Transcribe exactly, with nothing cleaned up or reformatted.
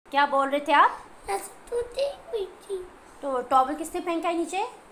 क्या बोल रहे थे आप? ऐसे तो देख हुई थी। तो टॉवल किसने फेंका है नीचे?